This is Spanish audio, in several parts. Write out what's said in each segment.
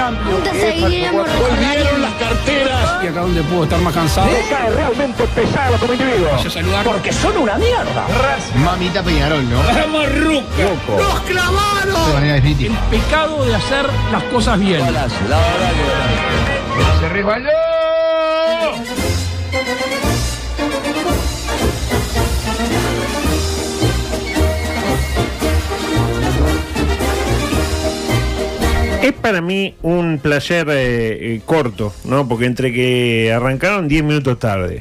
cambio. Te seguiremos Volvieron las carteras. Y acá donde puedo estar más cansado. Me cae realmente pesado como individuo. Vaya a saludar. Porque son una mierda. Mamita Peñarol, ¿no? ¡La marruca! ¡Los clavaron! De manera definitiva. El pecado de hacer las cosas bien. La verdad que... ¡Se resbaló! Es para mí un placer corto, ¿no? Porque entre que arrancaron 10 minutos tarde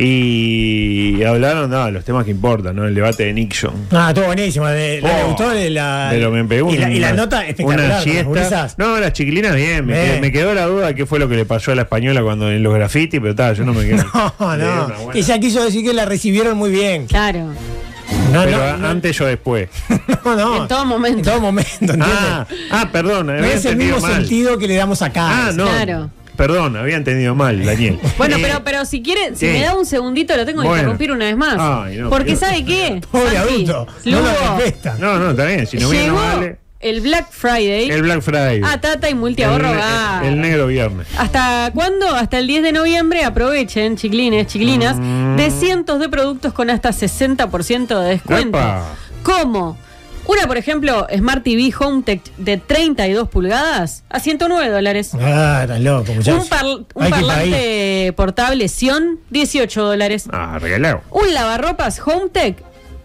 y hablaron de los temas que importan, ¿no? El debate de Nixon. Todo buenísimo. ¿Le gustó Pero me pegó y la nota espectacular? Una siesta. No, las chiquilinas bien. Me quedó la duda de qué fue lo que le pasó a la española cuando en los grafitis, pero yo no me quedé. No. Ella quiso decir que la recibieron muy bien. Claro. Pero antes o después. No. En todo momento. En todo momento, ¿entiendes? Perdón. No es el mismo sentido que le damos acá. No. Claro. Perdón, había entendido mal, Daniel. Bueno, pero si quiere, si me da un segundito, lo tengo que interrumpir una vez más. Ay, no, porque ¿sabe qué? Pobre Santi, adulto. Lugo, No lo respeta. No, está bien. Si no viene, no vale. El Black Friday. El Black Friday. Tata y multiahorro. El negro viernes. ¿Hasta cuándo? Hasta el 10 de noviembre. Aprovechen, chiquilines, chiquilinas, de cientos de productos con hasta 60% de descuento. ¡Epa! ¿Cómo? Una, por ejemplo, Smart TV HomeTech de 32 pulgadas a $109. Estás loco, muchachos. Un parlante portable Sion, $18. Regalado. Un lavarropas HomeTech,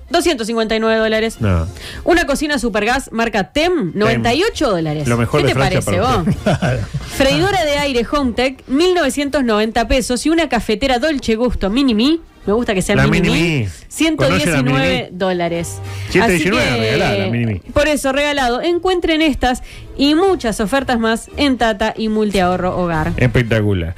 $259. No. Una cocina Supergas marca TEM, $98. Lo mejor ¿Qué de te Francia parece para vos? Freidora de aire HomeTech, $1.990. Y una cafetera Dolce Gusto Mini Me, me gusta que sea la Mini Me, $119. Así que, regalada la Mini Me. por eso, regalado. Encuentren estas y muchas ofertas más en Tata y Multiahorro Hogar. Espectacular.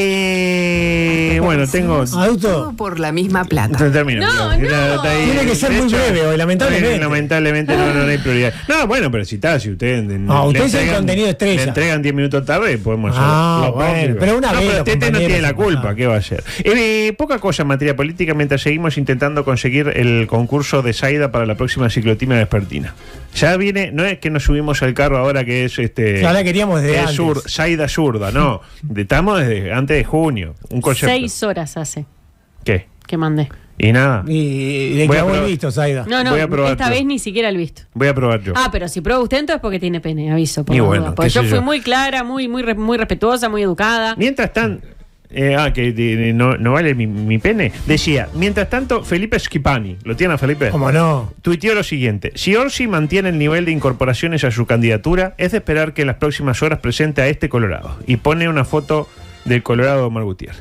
Bueno, tengo... Adulto. Por la misma plata. Termino. Tiene que ser muy breve hoy, lamentablemente. Lamentablemente no hay prioridad. No, bueno, pero si ustedes... Usted es el contenido estrella. Le entregan 10 minutos tarde, podemos hacer. Bueno, pero una vez. Pero Tete no tiene la culpa, ¿qué va a hacer? Poca cosa en materia política mientras seguimos intentando conseguir el concurso de Zaida para la próxima ciclotimia vespertina. Ya viene, no es que nos subimos al carro ahora que es ahora queríamos desde antes. Zaida zurda, no. Estamos desde antes de junio. Un concepto. 6 horas hace. ¿Qué? Que mandé. Y nada. Y le clavó el visto, Zaida. No, voy a probar esta vez ni siquiera el visto. Voy a probar yo. Pero si prueba usted entonces porque tiene pene, aviso. Y bueno, porque yo fui muy clara, muy respetuosa, muy educada. Mientras tanto... no vale mi pene. Decía, mientras tanto, Felipe Schipani, ¿lo tiene a Felipe? ¿Cómo no? Tuiteó lo siguiente: si Orsi mantiene el nivel de incorporaciones a su candidatura, es de esperar que en las próximas horas presente a este Colorado. Y pone una foto del Colorado Omar Gutiérrez.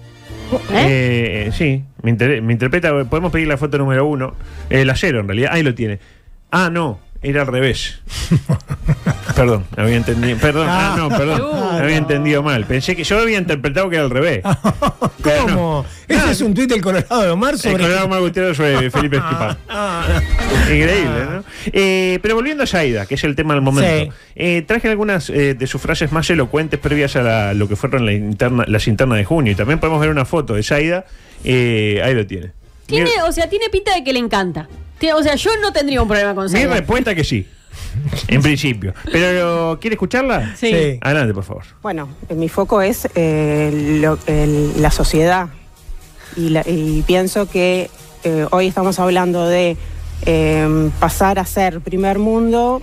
Sí, me interpreta. Podemos pedir la foto número 1, la 0 en realidad. Ahí lo tiene. No, era al revés. Perdón, había entendido. Perdón, había entendido mal. Pensé que yo había interpretado que era al revés. ¿Cómo? No. Ese es un tuit del Colorado de Omar sobre... El Colorado de Omar Gutiérrez sobre Felipe Schipani. Increíble, ¿no? Pero volviendo a Zaida, que es el tema del momento. Sí. Traje algunas de sus frases más elocuentes previas a lo que fueron las internas de junio. Y también podemos ver una foto de Zaida. Ahí lo tiene. Tiene pinta de que le encanta. Yo no tendría un problema con Zaida. Mi respuesta que sí. En principio. Pero, ¿quiere escucharla? Sí. Adelante, por favor. Bueno, mi foco es la sociedad. Y pienso que hoy estamos hablando de pasar a ser primer mundo,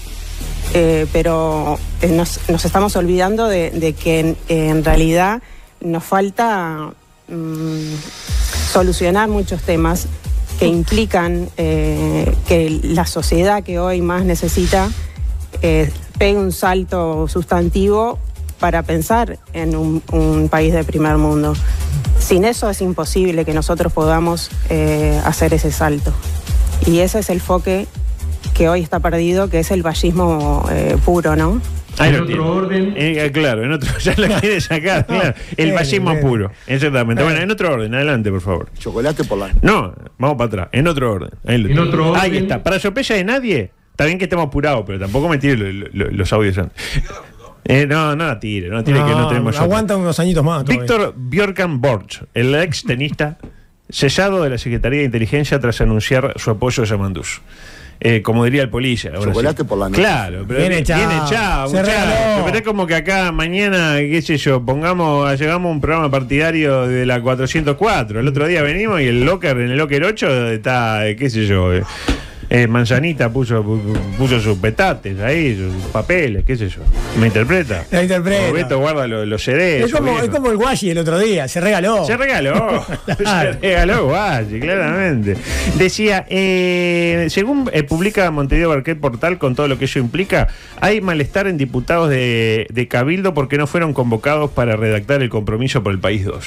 pero nos estamos olvidando de que en realidad nos falta solucionar muchos temas que implican que la sociedad que hoy más necesita pegue un salto sustantivo para pensar en un país de primer mundo. Sin eso es imposible que nosotros podamos hacer ese salto. Y ese es el foque que hoy está perdido, que es el vallismo puro, ¿no? En otro orden. Claro, en otro, ya la quiere sacar, claro. El vallismo puro, exactamente. Bueno, en otro orden, adelante, por favor. Chocolate por la... No, vamos para atrás, en otro orden. Ahí está, para sorpresa de nadie, está bien que estemos apurados, pero tampoco me tire los audios antes. No la tire, que no tenemos... Aguanta unos añitos más. Víctor Björkan Borch, el ex tenista, cesado de la Secretaría de Inteligencia tras anunciar su apoyo a Yamandús. como diría el policía. Chocolate por la noche. Claro, pero Viene echado. echado, Se muchacho. regaló. Pero es como que acá mañana, qué sé yo, llegamos a un programa partidario de la 404. El otro día venimos y en el locker 8 está, qué sé yo, Manzanita puso sus petates ahí, sus papeles, qué sé yo. ¿Me interpreta? La interpreta. Roberto guarda los CDs. Es como el Guashi el otro día, se regaló. Se regaló. Se regaló Guachi, claramente. Decía, según publica Montevideo Barquet Portal, con todo lo que eso implica, hay malestar en diputados de Cabildo porque no fueron convocados para redactar el compromiso por el País 2.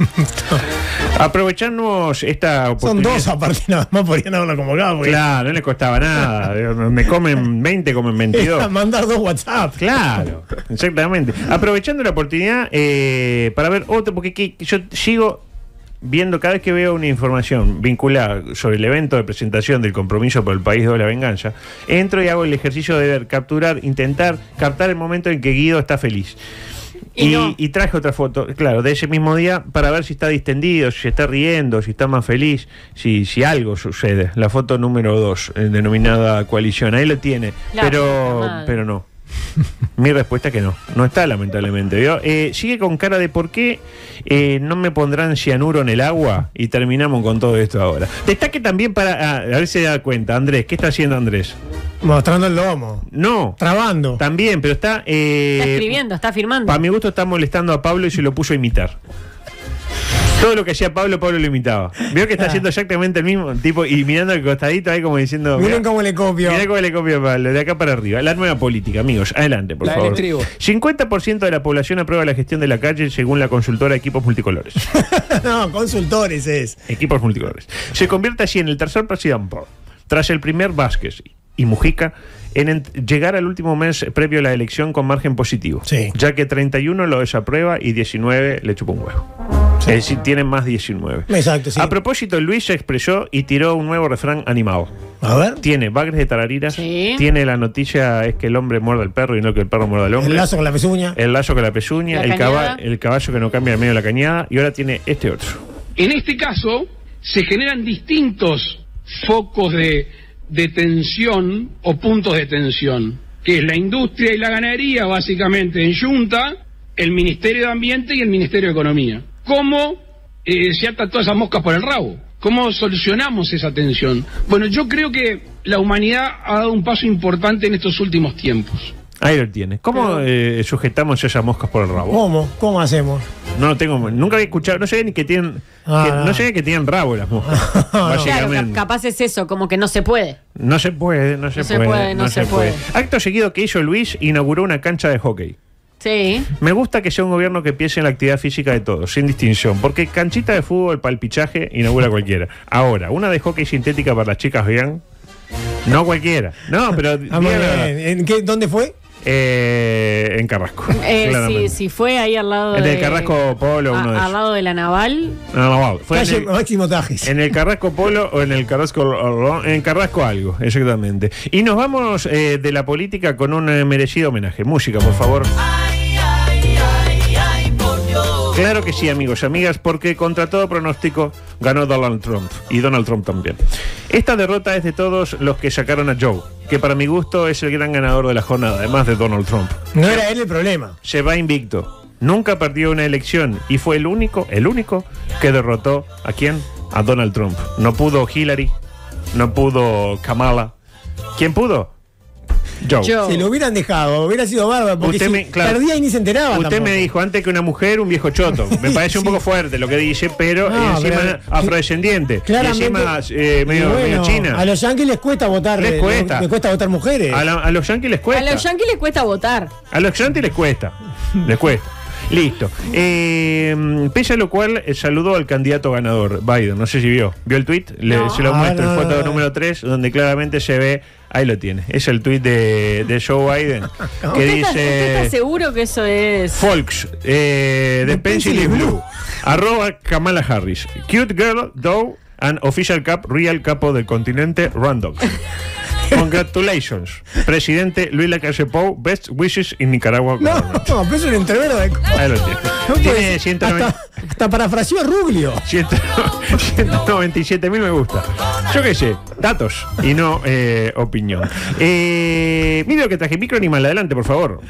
Aprovechamos esta oportunidad. Son dos aparte, nada más podrían haberlo convocado. Porque Claro, no les costaba nada. Me comen 20, comen 22. mandar 2 WhatsApp. Claro, exactamente. Aprovechando la oportunidad para ver otro, porque yo sigo viendo, cada vez que veo una información vinculada sobre el evento de presentación del compromiso por el País 2 de la venganza, entro y hago el ejercicio de ver, intentar captar el momento en que Guido está feliz. Y traje otra foto, claro, de ese mismo día para ver si está distendido, si se está riendo, si está más feliz, si algo sucede. La foto número 2, denominada coalición, ahí lo tiene, pero no. Mi respuesta es que no está, lamentablemente. ¿Vio? Sigue con cara de por qué no me pondrán cianuro en el agua y terminamos con todo esto ahora. Destaque también a ver si se da cuenta, Andrés, ¿qué está haciendo Andrés? Mostrando el lomo. No. Trabando. También, pero está escribiendo, está firmando. Para mi gusto está molestando a Pablo y se lo puso a imitar. Todo lo que hacía Pablo lo imitaba. Veo que está haciendo exactamente el mismo tipo y mirando al costadito ahí como diciendo... Miren cómo le copio. Mirá cómo le copio a Pablo, de acá para arriba. La nueva política, amigos. Adelante, por favor. 50% de la población aprueba la gestión de la calle según la consultora Equipos Multicolores. No, consultores es. Equipos Multicolores. Se convierte así en el tercer presidente, tras el primer Vázquez y Mujica, en llegar al último mes previo a la elección con margen positivo. Sí. Ya que 31 lo desaprueba y 19 le chupa un huevo. Sí. Es decir, tienen más 19. Exacto, sí. A propósito, Luis se expresó y tiró un nuevo refrán animado. A ver. Tiene bagres de tarariras. Sí. Tiene la noticia es que el hombre muerde al perro y no que el perro muerda al hombre. El lazo con la pezuña. El lazo con la pezuña. La El caballo que no cambia en medio de la cañada. Y ahora tiene este otro. En este caso, se generan distintos focos de tensión o puntos de tensión, que es la industria y la ganadería, básicamente en Junta, el Ministerio de Ambiente y el Ministerio de Economía. ¿Cómo se atan todas esas moscas por el rabo? ¿Cómo solucionamos esa tensión? Bueno, yo creo que la humanidad ha dado un paso importante en estos últimos tiempos. Ahí lo tiene. ¿Cómo sujetamos esas moscas por el rabo? ¿Cómo? ¿Cómo hacemos? No lo tengo, nunca había escuchado, no sabía ni que tienen, no sabía que tienen rabo las moscas. Básicamente. Claro, capaz es eso, como que no se puede. No se puede. Acto seguido que hizo Luis, inauguró una cancha de hockey. Sí. Me gusta que sea un gobierno que piense en la actividad física de todos, sin distinción, porque canchita de fútbol para el pichaje inaugura cualquiera. Ahora, una de hockey sintética para las chicas, vean, no cualquiera. No, pero ¿Dónde fue? En Carrasco. Si fue ahí al lado de Carrasco Polo, uno de al lado de la Naval. No, fue Calle Máximo Tajes. En el Carrasco Polo o en el Carrasco algo, exactamente. Y nos vamos de la política con un merecido homenaje. Música, por favor. Claro que sí, amigos, amigas, porque contra todo pronóstico ganó Donald Trump, y Donald Trump también. Esta derrota es de todos los que sacaron a Joe, que para mi gusto es el gran ganador de la jornada, además de Donald Trump. No era él el problema. Se va invicto, nunca perdió una elección y fue el único que derrotó ¿a quién? A Donald Trump. No pudo Hillary, no pudo Kamala. ¿Quién pudo? Joe. Si lo hubieran dejado, hubiera sido bárbaro, porque perdía y ni se enteraba. Usted tampoco. me dijo antes que una mujer, un viejo choto. Me parece un poco fuerte lo que dice, pero encima afrodescendiente. Y encima medio china. A los yanquis les cuesta votar. Les cuesta votar mujeres. A los yanquis les cuesta. A los yanquis les cuesta votar. A los yanquis les cuesta. Les cuesta. Listo. Pese a lo cual, saludó al candidato ganador, Biden. No sé si vio. ¿Vio el tuit? Se lo muestro, el foto número 3, donde claramente se ve. Ahí lo tiene. Es el tuit de Joe Biden. Que dice. ¿Usted está seguro que eso es? Folks, de Pencil is Blue. @ Kamala Harris. Cute girl, though, and official real capo del continente, Randolph. Congratulations, presidente Luis Lacalle Pou, best wishes in Nicaragua. No, pero es un entrevero de cosas. Ahí lo tiene. No Tiene 190. Hasta parafraseó a Ruglio. 197.000 me gusta. Yo qué sé, datos y no opinión. Mira lo que traje, micro animal, adelante, por favor.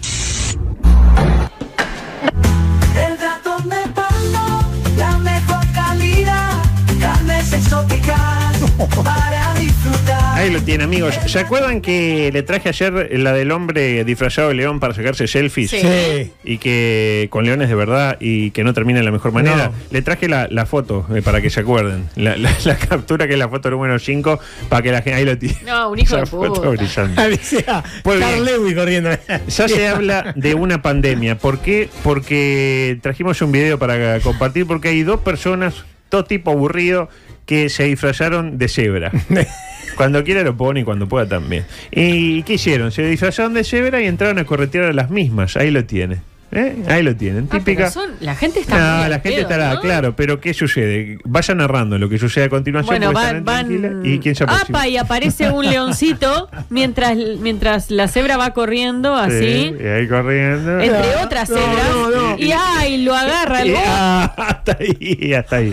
El ratón de palo, la mejor calidad, carnes exóticas para disfrutar. Ahí lo tiene, amigos. ¿Se acuerdan que le traje ayer la del hombre disfrazado de león para sacarse selfies? Sí. Y que con leones de verdad y que no termina de la mejor manera. No. Le traje la foto para que se acuerden. La captura, que es la foto número 5, para que la gente. Ahí lo tiene. No, un hijo de Esa foto puta. brillante. Parecía Pues bien. Carl Lewis corriendo. Ya se habla de una pandemia. ¿Por qué? Porque trajimos un video para compartir, porque hay dos personas, todo tipo aburrido, que se disfrazaron de cebra. Cuando quiera lo pone y cuando pueda también. ¿Y qué hicieron? Se disfrazaron de cebra y entraron a corretear a las mismas. Ahí lo tiene. Ahí lo tienen. Típica. Pero la gente está No, muy la al gente pedo, estará, ¿no? claro, pero ¿qué sucede? Vaya narrando lo que sucede a continuación. Bueno, porque estarán tranquilas. ¿Y quién se aproxima? ¡Apa! Y aparece un leoncito mientras la cebra va corriendo así. Sí, y ahí corriendo. Entre otras cebras. no. Y ¡ay! Lo agarra el Hasta ahí.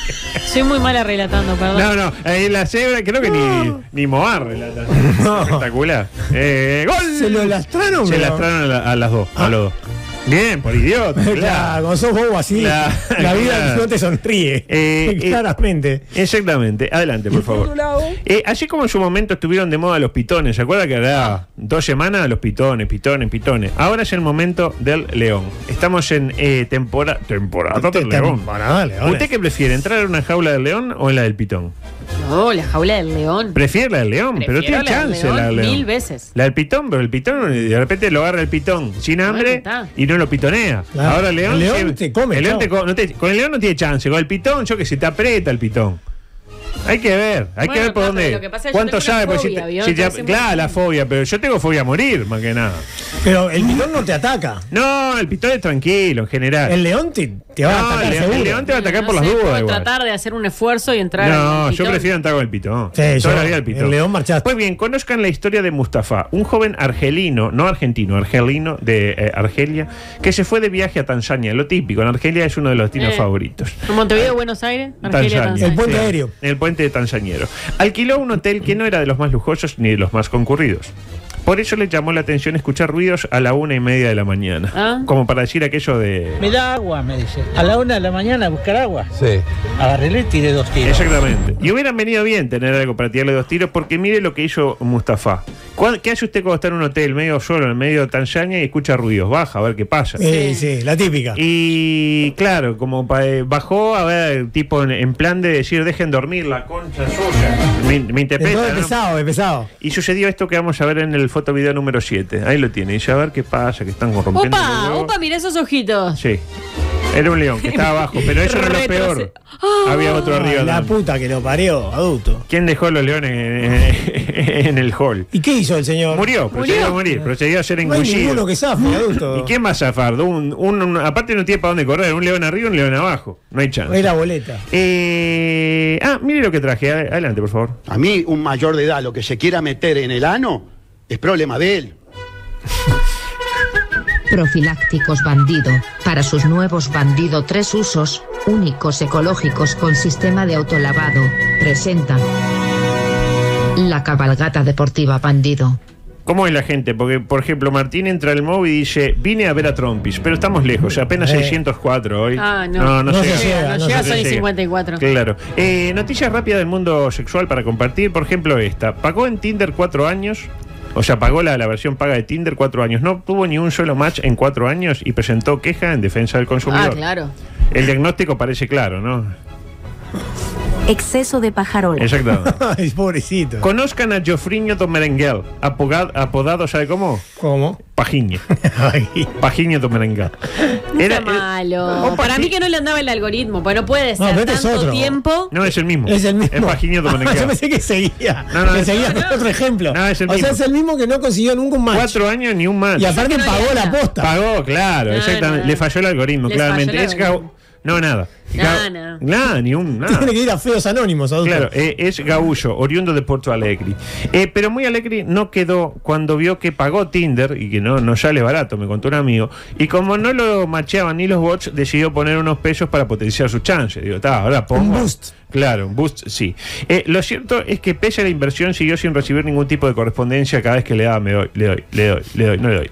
Soy muy mala relatando, perdón. No, ahí la cebra, creo que ni Moar relata. No. Espectacular. ¡Gol! ¿Se lo lastraron? Se pero- lastraron a las dos, a los dos. Bien, por idiota. Claro, cuando sos bobo así, Claro, la vida claro. no te sonríe. Claramente. Exactamente. Adelante, por favor. Así como en su momento estuvieron de moda los pitones, ¿se acuerda que hará 2 semanas los pitones? Ahora es el momento del león. Estamos en temporada del león. Temporada, leones. ¿Usted qué prefiere, entrar en una jaula del león o en la del pitón? No, la jaula del león. Prefiere la del león, pero Prefiero tiene la del chance la del león león. 1000 veces. La del pitón, pero el pitón de repente lo agarra el pitón sin hambre está. y no lo pitonea. Claro. Ahora el león, El león te come, el león chao. con el león no tiene chance. Con el pitón, yo que se te aprieta el pitón. Hay que ver por pero dónde. lo que pasa es que yo ¿Cuánto tengo una sabe? Porque fobia, ¿vio? si te- Entonces, claro, muy- la fobia, pero yo tengo fobia a morir, más que nada. Pero el pitón no te ataca. No, el pitón es tranquilo, en general. El león te va a No, atacar el león- seguro. el león te va a atacar No por las sé, dudas. puedo igual. tratar de hacer un esfuerzo y entrar en No, el yo pitón. prefiero entrar con el pitón. Sí, Toda yo, la vida el pitón. el león marchaste. Pues bien, conozcan la historia de Mustafa, un joven argelino, no argentino, argelino de Argelia, que se fue de viaje a Tanzania. Lo típico, en Argelia es uno de los destinos favoritos. En Montevideo, Buenos Aires, Argelia, Tanzania. El puente aéreo. El puente de Tanzañero. Alquiló un hotel que no era de los más lujosos ni de los más concurridos. Por eso le llamó la atención escuchar ruidos a la 1:30 de la mañana. Ah. Como para decir aquello de... Me da agua, me dice. A la 1 de la mañana a buscar agua. Sí. Agarré y tiré 2 tiros. Exactamente. Y hubieran venido bien tener algo para tirarle 2 tiros, porque mire lo que hizo Mustafa. ¿Qué hace usted cuando está en un hotel medio solo, en el medio de Tanzania, y escucha ruidos? Baja a ver qué pasa. Sí, la típica. Y claro, como bajó a ver, tipo en plan de decir, dejen dormir la concha suya. Me interpreta, Entonces ¿no? es pesado. Y sucedió esto que vamos a ver en el fotovideo número 7. Ahí lo tiene. Y ya a ver qué pasa, que están corrompiendo. los ¡Opa! huevos. ¡Opa! Mira esos ojitos. Sí. Era un león que estaba abajo, pero eso no es lo peor. Había otro arriba. La también. puta que lo parió, adulto. ¿Quién dejó los leones en el hall? ¿Y qué hizo el señor? Procedió a morir, procedió a ser No hay ninguno engullido. que zafe, adulto. ¿Y quién va a zafar? Aparte no tiene para dónde correr, un león arriba y un león abajo. No hay chance. Era boleta. Mire lo que traje. Adelante, por favor. A mí, un mayor de edad, lo que se quiera meter en el ano, es problema de él. Profilácticos Bandido, para sus nuevos Bandido 3 usos, únicos ecológicos con sistema de autolavado, presenta la cabalgata deportiva Bandido. ¿Cómo es la gente? Porque, por ejemplo, Martín entra al móvil y dice, vine a ver a Trompis, pero estamos lejos, apenas 604 hoy. Ah, no. No No llega. se llega, no llega, son llega. 54. Claro. Noticias rápidas del mundo sexual para compartir. Por ejemplo, esta. Pagó en Tinder 4 años. O sea, pagó la versión paga de Tinder 4 años. No tuvo ni un solo match en 4 años y presentó queja en defensa del consumidor. Ah, claro. El diagnóstico parece claro, ¿no? Exceso de pajarola. Exactamente. Ay, pobrecito. Conozcan a Jofrinho do Merenguel, apodado, ¿sabe cómo? ¿Cómo? Pajiño. Pajiño do Merenguel. No sea malo. Para mí que no le andaba el algoritmo, pues no puede ser pero este es tanto otro. tiempo. No, es el mismo. Es el mismo. Es Pajiño do Merenguel. Yo pensé que seguía. No, que es- seguía con otro ejemplo. No, es el o sea, mismo. es el mismo que no consiguió nunca un match. 4 años ni un match. Y aparte pagó la posta. Pagó, claro, No, exactamente. no. Le falló el algoritmo, Les claramente. falló el algoritmo. No, nada. Nada. Nada, ni un nada. Tiene que ir a Feos Anónimos, adulto. Claro, es Gaullo, oriundo de Porto Alegre. Pero muy alegre no quedó cuando vio que pagó Tinder y que no sale barato, me contó un amigo. Y como no lo macheaban ni los bots, decidió poner unos pesos para potenciar sus chances. Digo, ahora pongo. Un boost. Claro, un boost, sí. Lo cierto es que pese a la inversión siguió sin recibir ningún tipo de correspondencia. Cada vez que le daba, no le doy, no le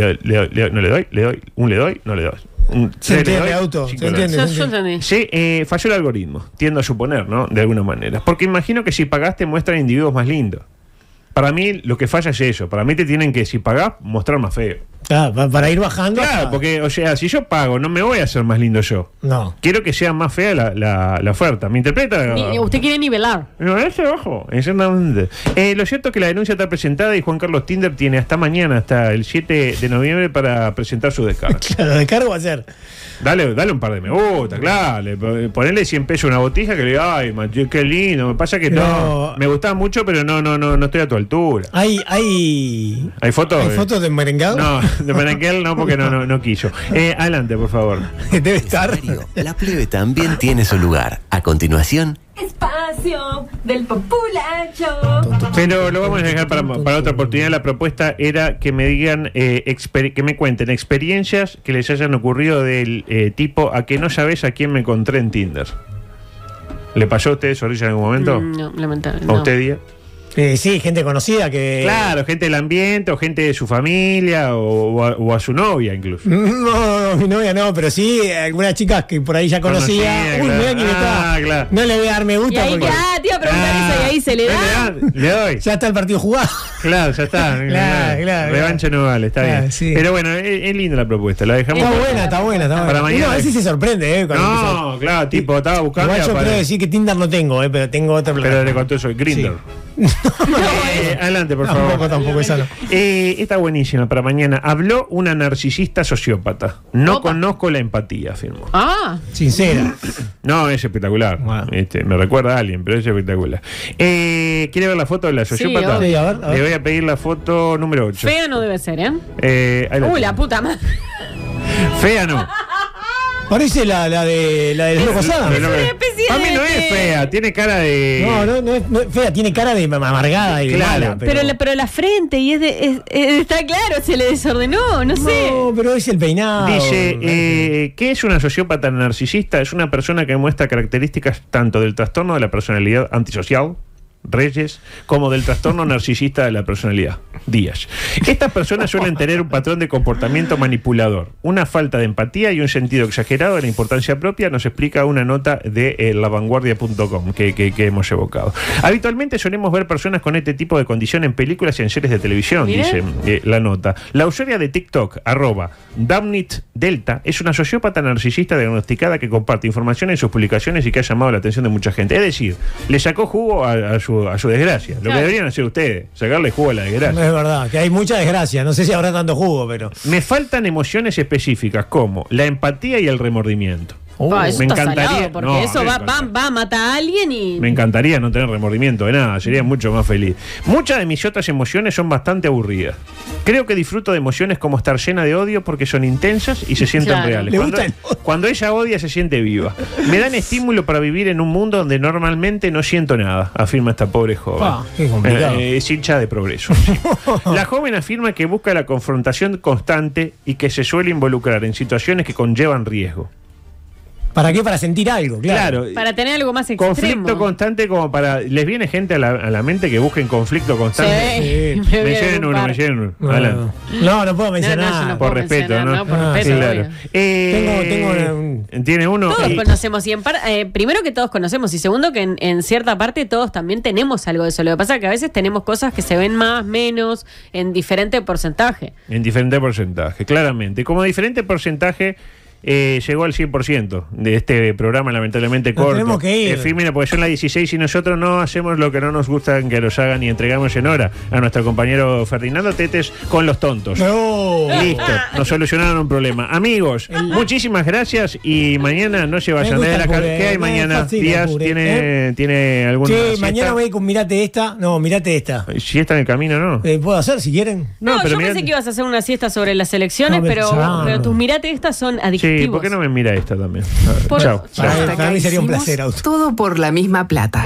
doy. Se entiende, auto. Se entiende. Yo entendí. Sí, falló el algoritmo, tiendo a suponer, ¿no? De alguna manera. Porque imagino que si pagaste muestran individuos más lindos. Para mí lo que falla es eso. Para mí te tienen que, si pagás, mostrar más feo. Claro, para ir bajando. Claro, porque, o sea, si yo pago, no me voy a hacer más lindo yo. No. Quiero que sea más fea la oferta. ¿Me interpreta? Usted quiere nivelar. No, ese ojo, exactamente. Lo cierto es que la denuncia está presentada y Juan Carlos Tinder tiene hasta mañana, hasta el 7 de noviembre, para presentar su descarga. Claro, descargo va a ser. Dale un par de me gusta, claro. Ponele 100 pesos una botija que le diga, ay, macho, qué lindo. Me pasa que no. Me gustaba mucho, pero no estoy a tu altura. ¿Hay fotos? ¿Hay fotos de merengado? No, de merenguel no, porque no quiso. Adelante, por favor. Debe estar. La plebe también tiene su lugar. A continuación, Espacio del populacho. Pero lo vamos a dejar para otra oportunidad. La propuesta era que me digan, que me cuenten experiencias que les hayan ocurrido del tipo a que no sabes a quién me encontré en Tinder. ¿Le pasó a usted, Zorrilla, en algún momento? No, lamentablemente. ¿A usted, Día? Sí, gente conocida que... Claro, gente del ambiente o gente de su familia o a su novia incluso. No, mi novia no, pero sí algunas chicas que por ahí ya conocía. Uy, claro. mira quién está. Claro. No le voy a dar me gusta. Y ahí porque... te iba a preguntar eso y ahí se le da. Le doy. Ya está el partido jugado. Claro, ya está. Claro. Revancha no vale, está bien. Sí. Pero bueno, es linda la propuesta. La dejamos. Está buena. Para mañana. Uno a veces se sorprende, No, claro, tipo, estaba buscando. Igual yo creo decir que Tinder no tengo, pero tengo otra plataforma. Pero le contó eso, Grindr. Adelante, por favor. Tampoco esa no. Está buenísima para mañana. Habló una narcisista sociópata. No conozco la empatía, afirmó. Sincera. No, es espectacular. Wow. Me recuerda a alguien, pero es espectacular. ¿Quiere ver la foto de la sociópata? Sí, a ver. Le voy a pedir la foto número 8. Fea no debe ser, Ahí Uy, la puta madre. Fea no. Parece la de la Posada. A mí no es fea, tiene cara de. No es fea, tiene cara de amargada y claro. mala. Pero la frente, y está claro, se le desordenó, no sé. No, pero es el peinado. Dice, ¿qué es una sociópata narcisista? Es una persona que muestra características tanto del trastorno de la personalidad antisocial, Reyes, como del trastorno narcisista de la personalidad, Díaz. Estas personas suelen tener un patrón de comportamiento manipulador, una falta de empatía y un sentido exagerado de la importancia propia, nos explica una nota de lavanguardia.com que hemos evocado. Habitualmente solemos ver personas con este tipo de condición en películas y en series de televisión, dice la nota. La usuaria de TikTok, @damnitdelta, es una sociópata narcisista diagnosticada que comparte información en sus publicaciones y que ha llamado la atención de mucha gente. Es decir, le sacó jugo a su desgracia. Lo que deberían hacer ustedes, sacarle jugo a la desgracia. Es verdad, que hay mucha desgracia. No sé si habrá tanto jugo, pero... Me faltan emociones específicas como la empatía y el remordimiento. Eso me encantaría, salado, porque eso va a matar a alguien y... Me encantaría no tener remordimiento de nada, sería mucho más feliz. Muchas de mis otras emociones son bastante aburridas. Creo que disfruto de emociones como estar llena de odio porque son intensas y se sienten reales. Cuando ella odia se siente viva. Me dan estímulo para vivir en un mundo donde normalmente no siento nada, afirma esta pobre joven. Qué complicado. Es hincha de progreso. La joven afirma que busca la confrontación constante y que se suele involucrar en situaciones que conllevan riesgo. ¿Para qué? Para sentir algo, claro. Para tener algo más extremo. Conflicto constante como para... ¿Les viene gente a la mente que busquen conflicto constante? Sí. Mencionen uno. Adelante. No puedo mencionar. No por respeto, ¿no? Por respeto, claro. ¿Tiene uno? Todos conocemos. Primero que todos conocemos. Y segundo que en cierta parte todos también tenemos algo de eso. Lo que pasa es que a veces tenemos cosas que se ven más, menos, en diferente porcentaje. En diferente porcentaje, claramente. Como diferente porcentaje... llegó al 100% de este programa, lamentablemente corto. Tenemos que ir. Mira, porque son las 16 y nosotros no hacemos lo que no nos gusta que nos hagan y entregamos en hora a nuestro compañero Ferdinando Tetes con los tontos. No. Listo, nos solucionaron un problema. Amigos, muchísimas gracias y mañana no se vayan de la casa. ¿Qué hay mañana? Díaz tiene alguna siesta? Mañana voy con mirate esta. No, mirate esta. Si está en el camino, ¿no? ¿Puedo hacer si quieren? No, yo pensé que ibas a hacer una siesta sobre las elecciones, pero tus mirate estas son adictivas. Sí, ¿por qué no me mira esta también? A ver, Por- chao. Para mí sería un Hicimos placer, Auto. todo por la misma plata.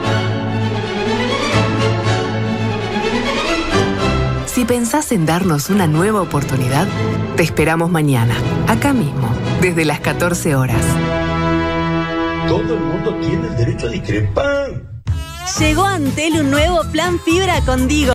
Si pensás en darnos una nueva oportunidad, te esperamos mañana, acá mismo, desde las 14 horas. Todo el mundo tiene el derecho a discrepar. Llegó a Antel un nuevo plan fibra con Digo.